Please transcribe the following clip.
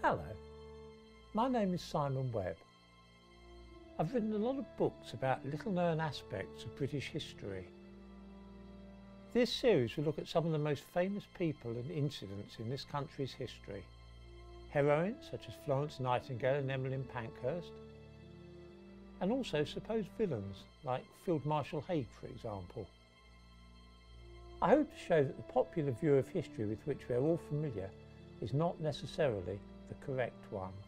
Hello, my name is Simon Webb. I've written a lot of books about little-known aspects of British history. This series will look at some of the most famous people and incidents in this country's history. Heroines such as Florence Nightingale and Emmeline Pankhurst, and also supposed villains like Field Marshal Haig, for example. I hope to show that the popular view of history with which we are all familiar is not necessarily the correct one.